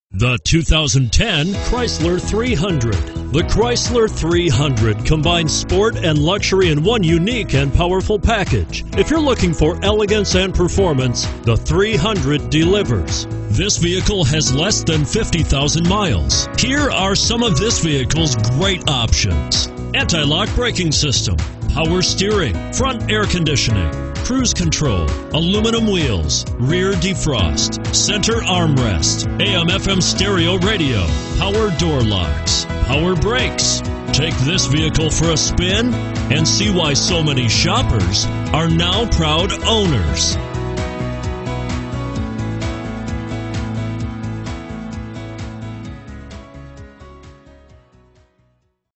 The 2010 Chrysler 300. The Chrysler 300 combines sport and luxury in one unique and powerful package. If you're looking for elegance and performance, the 300 delivers. This vehicle has less than 50,000 miles. Here are some of this vehicle's great options: anti-lock braking system, power steering, front air conditioning, cruise control, aluminum wheels, rear defrost, center armrest, AM/FM stereo radio, power door locks, power brakes. Take this vehicle for a spin and see why so many shoppers are now proud owners.